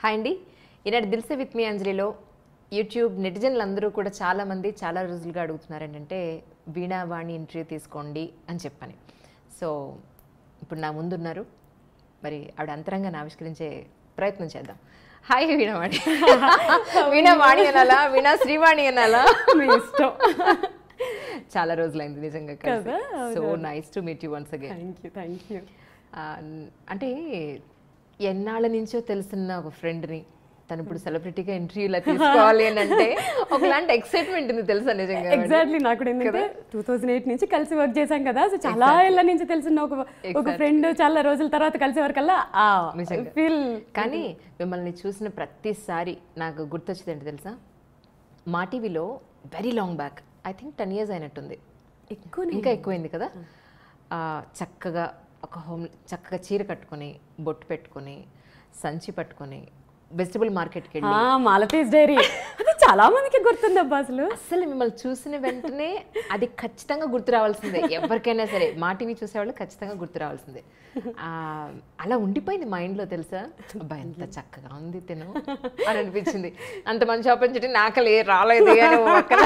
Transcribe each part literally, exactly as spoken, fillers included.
Hi అండి, ఈనాడు దిల్సే with me అంజలిలో YouTube నెటిజన్లు అందరూ కూడా చాలామంది చాలా రోజులుగా అడుగుతున్నారు ఏంటంటే వీణా వాణి ఇంటర్వ్యూ తీసుకోండి అని చెప్పని. సో ఇప్పుడు నా ముందున్నారు, మరి ఆవిడ అంతరంగాన్ని ఆవిష్కరించే ప్రయత్నం చేద్దాం. హాయ్ వీణావాణి. వీణావాణి అనాలా, వీణా శ్రీవాణి అనాలా, మీ ఇష్టం. చాలా రోజులైంది నిజంగా కదా. So nice to meet you once again. Thank you thank you. అంటే ఎన్నాళ్ళ నుంచో తెలుసున్న ఒక ఫ్రెండ్ని తను ఇప్పుడు సెలబ్రిటీగా ఇంటర్వ్యూలా తీసుకోవాలి అని అంటే ఒకలాంటి ఎక్సైట్మెంట్ ఉంది తెలుసా నిజంగా. ఎగ్జాక్ట్లీ, నాకు కూడా ఎందుకంటే టూ థౌజండ్ ఎయిట్ నుంచి కలిసి వర్క్ చేశాం కదా, సో చాలా ఏళ్ళ నుంచి తెలిసిన ఒక ఒక ఫ్రెండ్ చాలా రోజుల తర్వాత కలిసే వరకల్లా ఫీల్. కానీ మిమ్మల్ని చూసిన ప్రతిసారి నాకు గుర్తొచ్చింది ఏంటి తెలుసా, మా టీవీలో very long back, I think ten years అయినట్టుంది, ఎక్కువ ఇంకా ఎక్కువైంది కదా. చక్కగా ఒక హోమ్ చక్కగా చీర కట్టుకొని బొట్టు పెట్టుకొని సంచి పట్టుకొని వెజిటబుల్ మార్కెట్కి వెళ్ళి మాలతీస్ డైరీ, అది చాలా మందికి గుర్తుంది అబ్బా. అసలు అసలు మిమ్మల్ని చూసిన వెంటనే అది ఖచ్చితంగా గుర్తు రావాల్సిందే, ఎవరికైనా సరే మా టీవీ చూసేవాళ్ళు ఖచ్చితంగా గుర్తు రావాల్సిందే. అలా ఉండిపోయింది మైండ్లో తెలుసా. అబ్బాయి ఎంత చక్కగా ఉంది తిను అని అనిపించింది. అంత మంచి ఆపర్చునిటీ నాకలే రాలేదు అని అక్కడ.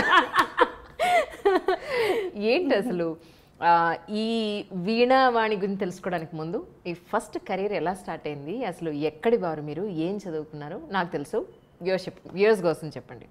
ఏంటి అసలు ఈ వీణావాణి గురించి తెలుసుకోవడానికి ముందు ఈ ఫస్ట్ కెరీర్ ఎలా స్టార్ట్ అయింది, అసలు ఎక్కడి వారు మీరు, ఏం చదువుకున్నారు? నాకు తెలుసు, వ్యూవర్షిప్ వ్యూవర్స్ కోసం చెప్పండి.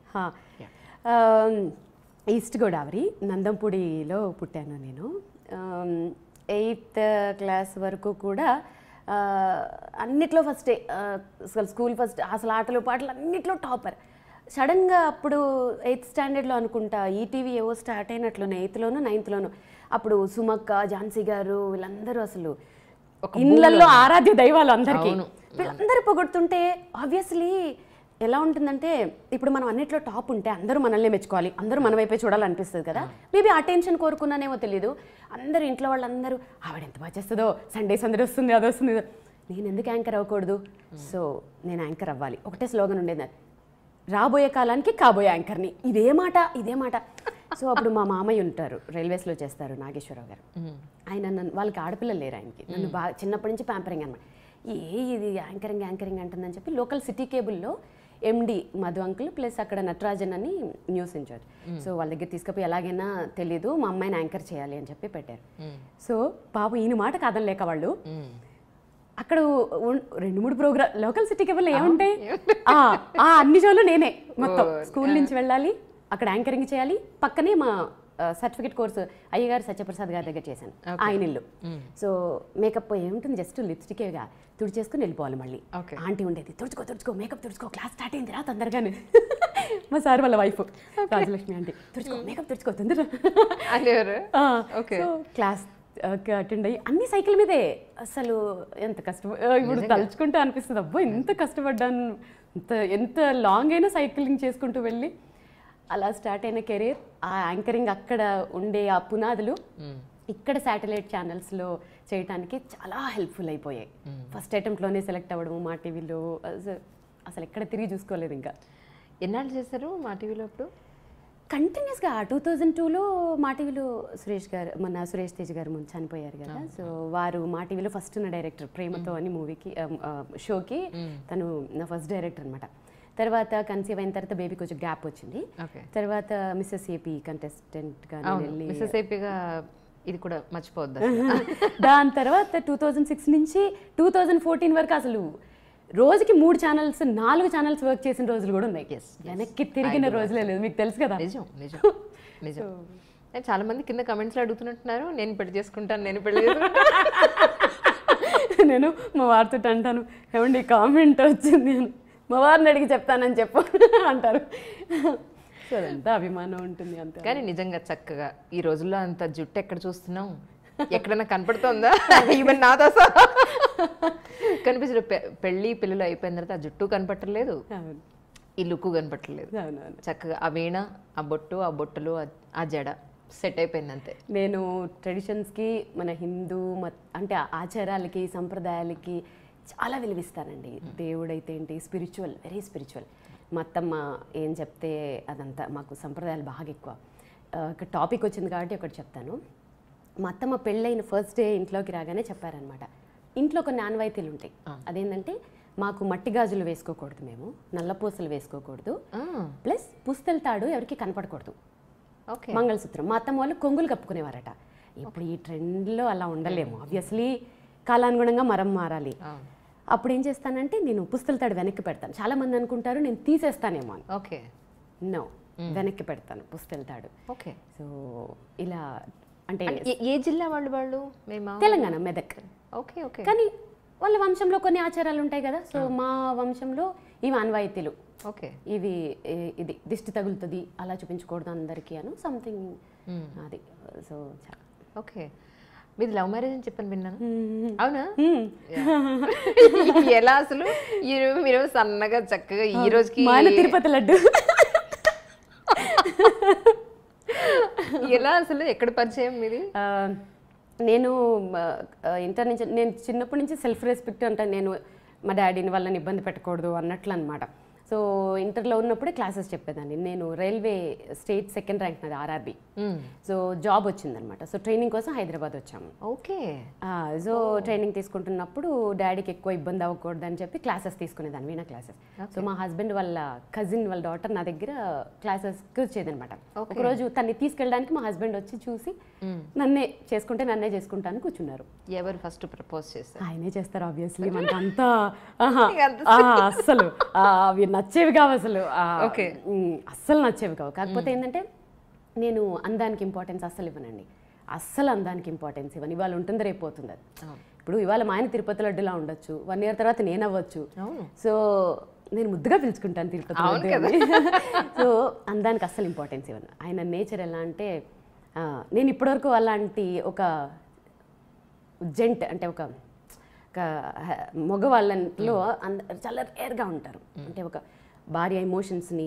ఈస్ట్ గోదావరి నందంపూడిలో పుట్టాను నేను. ఎయిత్ క్లాస్ వరకు కూడా అన్నిట్లో ఫస్టే, అసలు స్కూల్ ఫస్ట్, అసలు ఆటలు పాటలు అన్నిట్లో టాపర్. సడన్గా అప్పుడు ఎయిత్ స్టాండర్డ్లో అనుకుంటా ఈటీవీ ఏవో స్టార్ట్ అయినట్లునే, ఎయిత్లోను నైన్త్లోను. అప్పుడు సుమక్క, ఝాన్సీ గారు వీళ్ళందరూ అసలు ఇళ్ళల్లో ఆరాధ్య దైవాలు అందరికీ. వీళ్ళందరూ పొగొడుతుంటే ఆబ్వియస్లీ ఎలా ఉంటుందంటే, ఇప్పుడు మనం అన్నిట్లో టాప్ ఉంటే అందరూ మనల్ని మెచ్చుకోవాలి, అందరూ మన వైపే చూడాలనిపిస్తుంది కదా. మేబీ ఆ టెన్షన్ కోరుకున్నానేమో తెలియదు. అందరూ ఇంట్లో వాళ్ళందరూ ఆవిడ ఎంత బాగా చేస్తుందో, సండే సందడి వస్తుంది, అది వస్తుంది, నేను ఎందుకు యాంకర్ అవ్వకూడదు, సో నేను యాంకర్ అవ్వాలి, ఒకటే స్లోగన్ ఉండేది, రాబోయే కాలానికి కాబోయే యాంకర్ని. ఇదే మాట ఇదే మాట. సో అప్పుడు మా మామయ్య ఉంటారు, రైల్వేస్లో చేస్తారు, నాగేశ్వరరావు గారు. ఆయన నన్ను, వాళ్ళకి ఆడపిల్లలు లేరు ఆయనకి, నన్ను బాగా చిన్నప్పటి నుంచి ప్యాంపరింగ్ అనమాట. ఏ ఇది యాంకరింగ్ యాంకరింగ్ అంటుందని చెప్పి లోకల్ సిటీ కేబుల్లో ఎండి మధు అంకుల్ ప్లస్ అక్కడ నటరాజన్ అని న్యూస్ ఇన్ఛార్జ్, సో వాళ్ళ దగ్గర తీసుకుపోయి ఎలాగైనా తెలీదు మా అమ్మాయిని యాంకర్ చేయాలి అని చెప్పి పెట్టారు. సో పాపం ఈయన మాట కాదనలేక వాళ్ళు అక్కడ రెండు మూడు ప్రోగ్రామ్ లోకల్ సిటీ కేబుల్ ఏముంటాయి, ఆ అన్ని షోలు నేనే మొత్తం. స్కూల్ నుంచి వెళ్ళాలి, అక్కడ యాంకరింగ్ చేయాలి, పక్కనే మా సర్టిఫికేట్ కోర్సు అయ్యగారు సత్యప్రసాద్ గారి దగ్గర చేశాను, ఆయన ఇల్లు. సో మేకప్ ఏముంటుంది, జస్ట్ లిప్స్టికేగా తుడిచేసుకుని వెళ్ళిపోవాలి. మళ్ళీ ఆంటీ ఉండేది, తుడుచుకో తుడుచుకో మేకప్ తుడుచుకో, క్లాస్ స్టార్ట్ అయింది రా తొందరగానే. మా సార్ వాళ్ళ వైఫ్ రాజలక్ష్మి ఆంటీ, తుడుచుకో మేకప్ తుడుచుకో తొందర. క్లాస్ అటెండ్ అయ్యి అన్ని సైకిల్ మీదే. అసలు ఎంత కష్టప ఇప్పుడు తలుచుకుంటూ అనిపిస్తుంది, అబ్బో ఎంత కష్టపడ్డాను, ఎంత ఎంత లాంగ్ అయినా సైక్లింగ్ చేసుకుంటూ వెళ్ళి అలా స్టార్ట్ అయిన కెరీర్. ఆ యాంకరింగ్ అక్కడ ఉండే ఆ పునాదులు ఇక్కడ శాటిలైట్ ఛానల్స్లో చేయడానికి చాలా హెల్ప్ఫుల్ అయిపోయాయి. ఫస్ట్ అటెంప్ట్లోనే సెలెక్ట్ అవ్వడం మా టీవీలో, అసలు ఎక్కడ తిరిగి చూసుకోలేదు. ఇంకా ఎన్నాళ్ళు చేశారు మా టీవీలో? అప్పుడు కంటిన్యూస్గా టూ థౌజండ్ టూలో మా టీవీలో సురేష్ గారు, మొన్న సురేష్ తేజ్ గారు ముందు చనిపోయారు కదా, సో వారు మా టీవీలో ఫస్ట్ ఉన్న డైరెక్టర్, ప్రేమతో అని మూవీకి షోకి తను నా ఫస్ట్ డైరెక్టర్ అనమాట. తర్వాత కన్సీవ్ అయిన తర్వాత బేబీ కొంచెం గ్యాప్ వచ్చింది. తర్వాత మిస్సెస్ ఏపీ కంటెస్టెంట్గా వెళ్ళి, మిస్సెస్ ఏపీగా ఇది కూడా మర్చిపోవద్దు. దాని తర్వాత టూ థౌజండ్ సిక్స్ నుంచి టూ థౌజండ్ ఫోర్టీన్ వరకు అసలు రోజుకి మూడు ఛానల్స్ నాలుగు ఛానల్స్ వర్క్ చేసిన రోజులు కూడా ఉన్నాయి. వెనక్కి తిరిగిన రోజులే లేదు, మీకు తెలుసు కదా. నిజం నిజం నిజం. చాలా మంది కింద కమెంట్స్లో అడుగుతున్నట్టున్నారు, నేను పెళ్లి చేసుకుంటాను నేను పెళ్లి చేసుకుంటాను. నేను మా వారితో అంటాను, ఏమండి కామెంట్ వచ్చింది, మా వారిని అడిగి చెప్తానని చెప్పు అంటారు. సో అదంతా అభిమానం ఉంటుంది అంతే. కానీ నిజంగా చక్కగా ఈ రోజుల్లో అంత జుట్టు ఎక్కడ చూస్తున్నాం, ఎక్కడైనా కనపడుతుందా? ఈవెన్ నాతో కనిపించదు. పెళ్ళి పిల్లలు అయిపోయిన తర్వాత ఆ జుట్టు కనపట్టలేదు, ఈ లుక్ కనపట్టలేదు. చక్కగా ఆ వీణ, ఆ బొట్టు, ఆ బొట్టులు, ఆ జడ సెట్ అయిపోయింది అంతే. నేను ట్రెడిషన్స్కి, మన హిందూ మత్ అంటే ఆచారాలకి సంప్రదాయాలకి చాలా విలువిస్తానండి. దేవుడైతే ఏంటి, స్పిరిచువల్, వెరీ స్పిరిచువల్. మా అత్తమ్మ ఏం చెప్తే అదంతా, మాకు సంప్రదాయాలు బాగా ఎక్కువ. ఒక టాపిక్ వచ్చింది కాబట్టి ఒకటి చెప్తాను. మా అత్తమ్మ పెళ్ళైన ఫస్ట్ డే ఇంట్లోకి రాగానే చెప్పారనమాట, ఇంట్లో కొన్ని ఆనవాయితీలు ఉంటాయి. అదేంటంటే మాకు మట్టి గాజులు వేసుకోకూడదు, మేము నల్లపూసలు వేసుకోకూడదు, ఆ, ప్లస్ పుస్తల తాడు ఎవరికి కనపడకూడదు, ఓకే మంగళసూత్రం. మా అత్తమ్మ వాళ్ళు కొంగులు కప్పుకునేవారట. ఇప్పుడు ఈ ట్రెండ్లో అలా ఉండలేము, ఆబ్వియస్లీ కాలానుగుణంగా మరం మారాలి. ఆ, అప్పుడు ఏం చేస్తానంటే నేను పుస్తల తాడు వెనక్కి పెడతాను. చాలా మంది అనుకుంటారు నేను తీసేస్తానేమో అని. ఓకే నో, వెనక్కి పెడతాను పుస్తల తాడు. ఓకే. సో ఇలా అంటే అంటే ఏ- ఏ జిల్లా వాళ్ళు వాళ్ళు మేము తెలంగాణ, మెదక్. Okay okay. కానీ వాళ్ళ వంశంలో కొన్ని ఆచారాలు ఉంటాయి కదా. సో మా వంశంలో ఇవి ఆన్వాయితీలు, ఓకే ఇవి ఏ- ఇది దిష్టి తగులుతుంది అలా చూపించకూడదు అందరికీ అను సంథింగ్ అది. So okay. మీది లవ్ మ్యారేజ్ అని చెప్పని విన్నాను, అవునా? ఎలా అసలు ఈ మీరు సన్నగా చక్కగా ఈ రోజుకి మాన తిరుపతి లడ్డు ఎలా అసలు ఎక్కడ పరిచయం మీది? ఆ, నేను ఇంటర్ నుంచి, నేను చిన్నప్పటి నుంచి సెల్ఫ్ రెస్పెక్ట్ అంటాను. నేను మా డాడీని వాళ్ళని ఇబ్బంది పెట్టకూడదు అన్నట్లు అనమాట. సో ఇంటర్లో ఉన్నప్పుడే క్లాసెస్ చెప్పేదాన్ని. నేను రైల్వే స్టేట్ సెకండ్ ర్యాంక్ నాది, ఆర్ఆర్బి. సో జాబ్ వచ్చిందనమాట. సో ట్రైనింగ్ కోసం హైదరాబాద్ వచ్చాము. ఓకే. సో ట్రైనింగ్ తీసుకుంటున్నప్పుడు డాడీకి ఎక్కువ ఇబ్బంది అవ్వకూడదు అని చెప్పి క్లాసెస్ తీసుకునేదాన్ని, వీణా క్లాసెస్. సో మా హస్బెండ్ వాళ్ళ కజిన్ వాళ్ళ డాటర్ నా దగ్గర క్లాసెస్కి వచ్చేదనమాట. ఒకరోజు తన్ని తీసుకెళ్ళడానికి మా హస్బెండ్ వచ్చి చూసి నన్నే చేసుకుంటే నన్నే చేసుకుంటాను కూర్చున్నారు. ఎవరు ఫస్ట్ ప్రపోజ్ చేశారు? ఆయనే చేస్తారు ఆబ్వియస్లీ. మనకు అంతా అస్సలు అవి నచ్చేవి కావు అసలు, ఓకే అస్సలు నచ్చేవి కావు. కాకపోతే ఏంటంటే నేను అందానికి ఇంపార్టెన్స్ అస్సలు ఇవ్వనండి, అస్సలు అందానికి ఇంపార్టెన్స్ ఇవ్వను. ఇవాళ ఉంటుంది రేపు పోతుంది అది. ఇప్పుడు ఇవాళ మా ఆయన తిరుపతి లడ్డులా ఉండొచ్చు, వన్ ఇయర్ తర్వాత నేను అవ్వచ్చు. సో నేను ముద్దుగా పిలుచుకుంటాను తిరుపతి లడ్డు. సో అందానికి అస్సలు ఇంపార్టెన్స్ ఇవ్వను. ఆయన నేచర్ ఎలా అంటే, నేను ఇప్పటివరకు అలాంటి ఒక జెంట్ అంటే ఒక మగవాళ్ళలో చాలా రేర్గా ఉంటారు. అంటే ఒక భార్య ఎమోషన్స్ని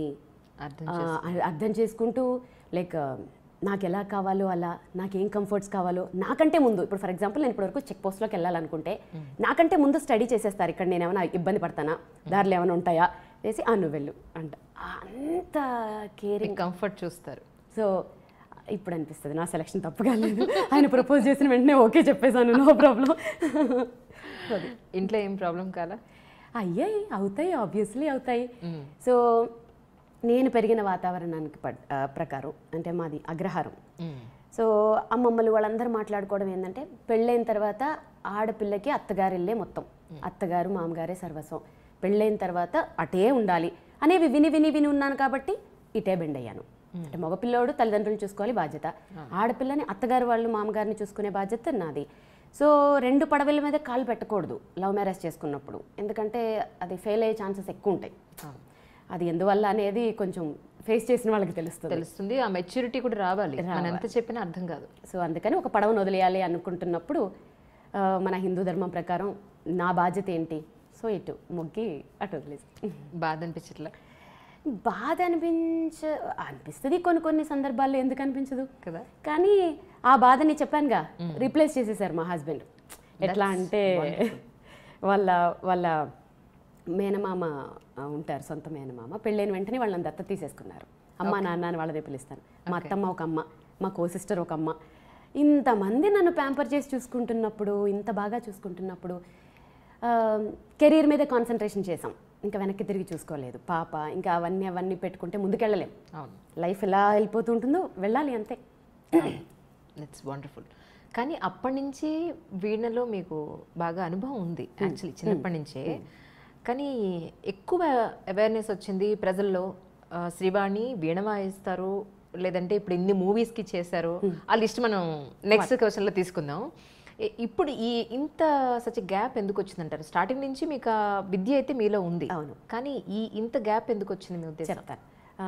అర్థం చేసుకుంటూ, లైక్ నాకు ఎలా కావాలో అలా, నాకేం కంఫర్ట్స్ కావాలో నాకంటే ముందు. ఇప్పుడు ఫర్ ఎగ్జాంపుల్ నేను ఇప్పటివరకు చెక్ పోస్ట్లోకి వెళ్ళాలనుకుంటే నాకంటే ముందు స్టడీ చేసేస్తారు, ఇక్కడ నేను ఏమైనా ఇబ్బంది పడతానా, దారిలో ఏమైనా ఉంటాయా వేసి ఆ నువ్వు వెళ్ళు అంట. అంత కేరింగ్, కంఫర్ట్ చూస్తారు. సో ఇప్పుడు అనిపిస్తుంది నా సెలక్షన్ తప్పు కాలేదు. ఆయన ప్రపోజ్ చేసిన వెంటనే ఓకే చెప్పేశాను, నో ప్రాబ్లం. ఇంట్లో ఏం ప్రాబ్లం కాదా? అయ్యాయి, అవుతాయి, ఆబ్వియస్లీ అవుతాయి. సో నేను పెరిగిన వాతావరణానికి ప్రకారం అంటే మాది అగ్రహారం. సో అమ్మమ్మలు వాళ్ళందరూ మాట్లాడుకోవడం ఏంటంటే, పెళ్ళైన తర్వాత ఆడపిల్లకి అత్తగారిల్లే మొత్తం, అత్తగారు మామగారే సర్వస్వం, పెళ్ళైన తర్వాత అటే ఉండాలి అనేవి విని విని విని ఉన్నాను కాబట్టి ఇటే బెండ్ అయ్యాను. అంటే మగపిల్లోడు తల్లిదండ్రులు చూసుకోవాలి బాధ్యత, ఆడపిల్లని అత్తగారు వాళ్ళు మామగారిని చూసుకునే బాధ్యత నాది. సో రెండు పడవల మీద కాలు పెట్టకూడదు లవ్ మ్యారేజ్ చేసుకున్నప్పుడు, ఎందుకంటే అది ఫెయిల్ అయ్యే ఛాన్సెస్ ఎక్కువ ఉంటాయి. అది ఎందువల్ల అనేది కొంచెం ఫేస్ చేసిన వాళ్ళకి తెలుస్తుంది తెలుస్తుంది ఆ మెచ్యూరిటీ కూడా రావాలి, మనం ఎంత చెప్పినా అర్థం కాదు. సో అందుకని ఒక పడవను వదిలేయాలి అనుకుంటున్నప్పుడు మన హిందూ ధర్మం ప్రకారం నా బాధ్యత ఏంటి, సో ఇటు మొగ్గి అటు వదిలేసి. బాధ అనిపించట్లే? బాధ అనిపించ అనిపిస్తుంది కొన్ని కొన్ని సందర్భాల్లో, ఎందుకు అనిపించదు కదా. కానీ ఆ బాధని చెప్పానుగా రీప్లేస్ చేసేసారు మా హస్బెండ్. ఎట్లా అంటే వాళ్ళ వాళ్ళ మేనమామ ఉంటారు, సొంత మేనమామ, పెళ్ళైన వెంటనే వాళ్ళని దత్త తీసేసుకున్నారు. అమ్మ నాన్న అని వాళ్ళదే పిలుస్తాను. మా అత్తమ్మ ఒక అమ్మ, మా కో సిస్టర్ ఒక అమ్మ. ఇంతమంది నన్ను ప్యాంపర్ చేసి చూసుకుంటున్నప్పుడు, ఇంత బాగా చూసుకుంటున్నప్పుడు కెరీర్ మీద కాన్సన్ట్రేషన్ చేసాం, ఇంకా వెనక్కి తిరిగి చూసుకోలేదు. పాప ఇంకా అవన్నీ అవన్నీ పెట్టుకుంటే ముందుకెళ్ళలేం. లైఫ్ ఎలా వెళ్ళిపోతూ ఉంటుందో వెళ్ళాలి అంతే. It's wonderful. కానీ అప్పటి నుంచి వీణలో మీకు బాగా అనుభవం ఉంది యాక్చువల్లీ, చిన్నప్పటి నుంచే. కానీ ఎక్కువ అవేర్నెస్ వచ్చింది ప్రజల్లో, శ్రీవాణి వీణ వాయిస్తారు, లేదంటే ఇప్పుడు ఇన్ని మూవీస్కి చేశారు, ఆ లిస్ట్ మనం నెక్స్ట్ క్వశ్చన్లో తీసుకుందాం. ఇప్పుడు ఈ ఇంత సచ్ గ్యాప్ ఎందుకు వచ్చిందంటారు? స్టార్టింగ్ నుంచి మీకు ఆ విద్య అయితే మీలో ఉంది, అవును, కానీ ఈ ఇంత గ్యాప్ ఎందుకు వచ్చింది మీ ఉద్దేశం? చెప్తాను.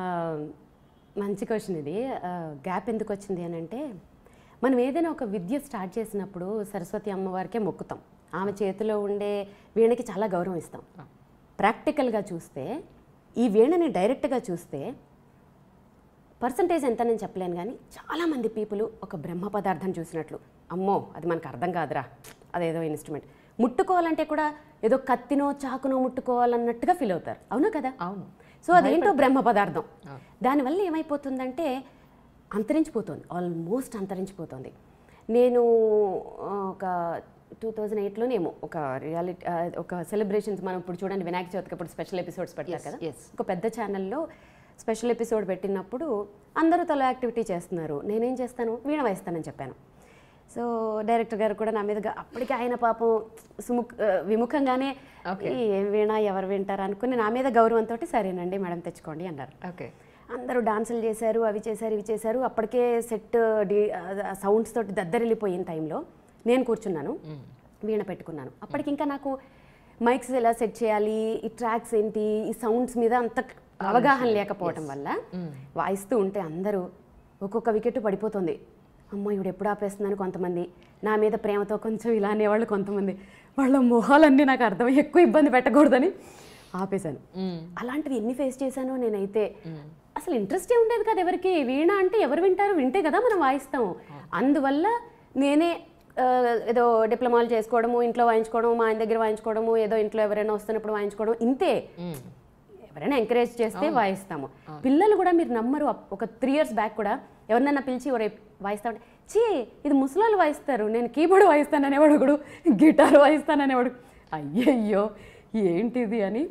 మంచి క్వశ్చన్ ఇది. గ్యాప్ ఎందుకు వచ్చింది అని అంటే, మనం ఏదైనా ఒక విద్య స్టార్ట్ చేసినప్పుడు సరస్వతి అమ్మవారికే మొక్కుతాం, ఆమె చేతిలో ఉండే వీణకి చాలా గౌరవం ఇస్తాం. ప్రాక్టికల్గా చూస్తే ఈ వీణని డైరెక్ట్గా చూస్తే పర్సంటేజ్ ఎంత నేను చెప్పలేను, కానీ చాలామంది పీపుల్ ఒక బ్రహ్మ పదార్థం చూసినట్లు, అమ్మో అది మనకు అర్థం కాదురా, అదేదో ఇన్స్ట్రుమెంట్, ముట్టుకోవాలంటే కూడా ఏదో కత్తినో చాకునో ముట్టుకోవాలన్నట్టుగా ఫీల్ అవుతారు. అవునా కదా? అవును. సో అదేంటో బ్రహ్మ పదార్థం. దానివల్ల ఏమైపోతుందంటే అంతరించిపోతుంది, ఆల్మోస్ట్ అంతరించిపోతుంది. నేను ఒక టూ థౌజండ్ ఎయిట్లోనేమో ఒక రియాలిటీ ఒక సెలబ్రేషన్స్ మనం ఇప్పుడు చూడండి వినాయక చవితికి ఇప్పుడు స్పెషల్ ఎపిసోడ్స్ పెడతారు కదా, ఒక పెద్ద ఛానల్లో స్పెషల్ ఎపిసోడ్ పెట్టినప్పుడు అందరూ తల యాక్టివిటీ చేస్తున్నారు, నేనేం చేస్తాను వీణ వాయిస్తానని చెప్పాను. సో డైరెక్టర్ గారు కూడా నా మీద అప్పటికి ఆయన పాపం సుముఖ విముఖంగానే ఏం వీణ ఎవరు వింటారు అనుకుని నా మీద గౌరవంతో సరేనండి మేడం తెచ్చుకోండి అన్నారు. ఓకే, అందరూ డాన్సులు చేశారు, అవి చేశారు ఇవి చేశారు. అప్పటికే సెట్ డి సౌండ్స్ తోటి దద్దరిల్లిపోయిన టైంలో నేను కూర్చున్నాను, వీణ పెట్టుకున్నాను. అప్పటికి ఇంకా నాకు మైక్స్ ఎలా సెట్ చేయాలి, ఈ ట్రాక్స్ ఏంటి, ఈ సౌండ్స్ మీద అంత అవగాహన లేకపోవటం వల్ల వాయిస్తూ ఉంటే అందరూ ఒక్కొక్క వికెట్ పడిపోతుంది. అమ్మో ఇవిడ ఎప్పుడు ఆపేస్తుందని కొంతమంది, నా మీద ప్రేమతో కొంచెం ఇలా అనేవాళ్ళు కొంతమంది, వాళ్ళ మొహాలన్నీ నాకు అర్థమై ఎక్కువ ఇబ్బంది పెట్టకూడదని ఆపేశాను. అలాంటివి ఎన్ని ఫేస్ చేశానో నేనైతే. అసలు ఇంట్రెస్టే ఉండేది కదా ఎవరికి, వీణ అంటే ఎవరు వింటారు, వింటే కదా మనం వాయిస్తాము. అందువల్ల నేనే ఏదో డిప్లొమాలు చేసుకోవడము, ఇంట్లో వాయించుకోవడం, మా ఆయన దగ్గర వాయించుకోవడము, ఏదో ఇంట్లో ఎవరైనా వస్తున్నప్పుడు వాయించుకోవడం, ఇంతే. ఎవరైనా ఎంకరేజ్ చేస్తే వాయిస్తాము. పిల్లలు కూడా మీరు నమ్మరు, ఒక త్రీ ఇయర్స్ బ్యాక్ కూడా ఎవరినైనా పిలిచి ఎవరు వాయిస్తా ఉంటే చీ ఇది ముసలాళ్ళు వాయిస్తారు, నేను కీబోర్డ్ వాయిస్తాననేవాడు ఒకడు, గిటార్ వాయిస్తాననేవాడు. అయ్యయ్యో ఏంటిది అని.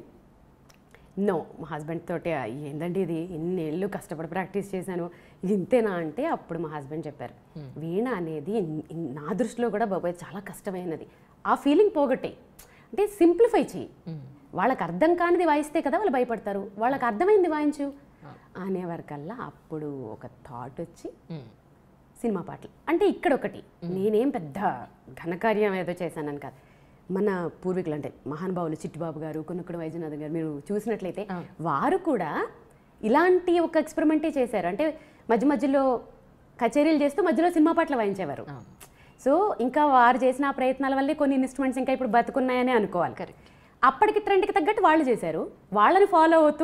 నో, మా హస్బెండ్ తోటి ఏందండి ఇది, ఎన్ని ఏళ్ళు కష్టపడి ప్రాక్టీస్ చేశాను, ఇది ఇంతేనా అంటే అప్పుడు మా హస్బెండ్ చెప్పారు, వీణ అనేది నా దృష్టిలో కూడా బాబాయ్ చాలా కష్టమైనది, ఆ ఫీలింగ్ పోగొట్టే, అంటే సింప్లిఫై చెయ్యి. వాళ్ళకి అర్థం కానిది వాయిస్తే కదా వాళ్ళు భయపడతారు, వాళ్ళకి అర్థమైంది వాయించు అనేవారికల్లా అప్పుడు ఒక థాట్ వచ్చి సినిమా పాటలు. అంటే ఇక్కడ ఒకటి నేనేం పెద్ద ఘనకార్యం ఏదో చేశానని కాదు, మన పూర్వీకులు అంటే మహానుభావులు చిట్టిబాబు గారు, కొనుక్కడు వైద్యనాథ్ గారు మీరు చూసినట్లయితే వారు కూడా ఇలాంటి ఒక ఎక్స్పెరిమెంటే చేశారు. అంటే మధ్య మధ్యలో కచేరీలు చేస్తూ మధ్యలో సినిమా పాటలు వాయించేవారు. సో ఇంకా వారు చేసిన ఆ ప్రయత్నాల వల్లే కొన్ని ఇన్స్ట్రుమెంట్స్ ఇంకా ఇప్పుడు బతుకున్నాయని అనుకోవాలి. కరెక్ట్. అప్పటికి ట్రెండ్కి తగ్గట్టు వాళ్ళు చేశారు, వాళ్ళని ఫాలో అవుతూ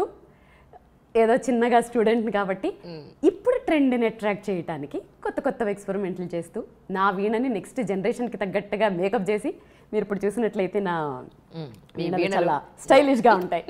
ఏదో చిన్నగా స్టూడెంట్ని కాబట్టి ఇప్పుడు ట్రెండ్ని అట్రాక్ట్ చేయడానికి కొత్త కొత్త ఎక్స్పెరిమెంట్లు చేస్తూ నా వీణని నెక్స్ట్ జనరేషన్కి తగ్గట్టుగా మేకప్ చేసి మీరు ఇప్పుడు చూసినట్లయితే నా వీణలు చాలా స్టైలిష్గా ఉంటాయి.